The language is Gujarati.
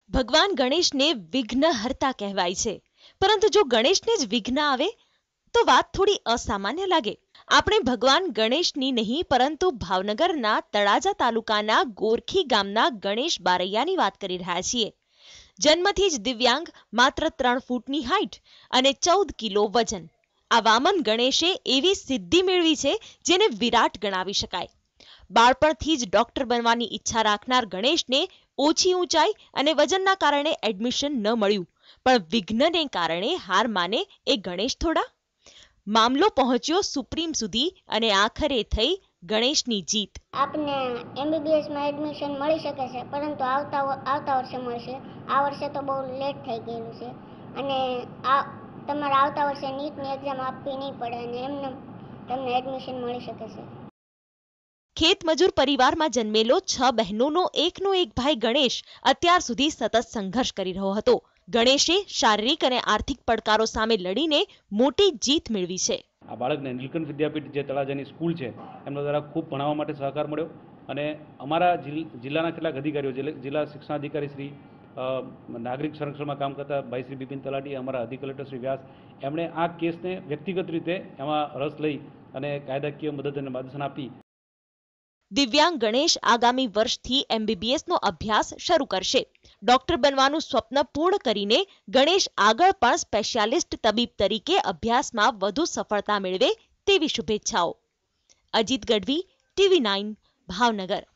ભગવાન ગણેશને વિઘ્નહર્તા કહેવાય છે, પરંતુ જો ગણેશને જ વિઘ્ન આવે તો વાત થોડી અસામાન્ય લાગે. આપણે ભગવાન ગણેશની નહીં પરંતુ ભાવનગરના તળાજા તાલુકાના ગોરખી ગામના ગણેશ બારૈયાની વાત કરી રહ્યા છીએ. જન્મથી જ દિવ્યાંગ, માત્ર 3 ફૂટની હાઈટ અને 14 કિલો વજન. આ વામન ગણેશે એવી સિદ્ધિ મેળવી છે જેને વિરાટ ગણાવી શકાય. બાળપણથી જ ડોક્ટર બનવાની ઈચ્છા રાખનાર ગણેશને ઓછી ઊંચાઈ અને વજનના કારણે એડમિશન ન મળ્યું, પણ વિઘ્નને કારણે હાર માને એ ગણેશ થોડા. મામલો પહોંચ્યો સુપ્રીમ સુધી અને આખરે થઈ ગણેશની જીત. આપને MBBS માં એડમિશન મળી શકે છે, પરંતુ આવતા વર્ષે મળશે. આ વર્ષે તો બહુ લેટ થઈ ગયેલું છે અને તમારે આવતા વર્ષે નીટની એક્ઝામ આપવી નહીં પડે અને એમને તમને એડમિશન મળી શકે છે. ખેત મજૂર પરિવારમાં જન્મેલો 6 બહેનોનો એકનો એક ભાઈ ગણેશ અત્યાર સુધી સતત સંઘર્ષ કરી રહ્યો હતો. ગણેશે શારીરિક અને આર્થિક પડકારો સામે લડીને મોટી જીત મેળવી છે. આ બાળકને નીલકંઠ વિદ્યાપીઠ જે તળાજાની સ્કૂલ છે એમના દ્વારા ખૂબ ભણાવવા માટે સહકાર મળ્યો અને અમારા જિલ્લાના કેટલાક અધિકારીઓ, જિલ્લા શિક્ષણાધિકારી શ્રી, નાગરિક સંરક્ષણમાં કામ કરતા ભાઈ શ્રી બિપિન તલાટી, અમારા અધિક કલેક્ટર શ્રી વ્યાસ, એમણે આ કેસને વ્યક્તિગત રીતે એમાં રસ લઈ અને કાયદાકીય મદદ અને માર્ગદર્શન આપી. દિવ્યાંગ ગણેશ આગામી વર્ષથી MBBS નો અભ્યાસ શરૂ કરશે. ડોક્ટર બનવાનું સ્વપ્ન પૂર્ણ કરીને ગણેશ આગળ પણ સ્પેશિયાલિસ્ટ તબીબ તરીકે અભ્યાસમાં વધુ સફળતા મેળવે તેવી શુભેચ્છાઓ. અજીત ગઢવી, TV9, ભાવનગર.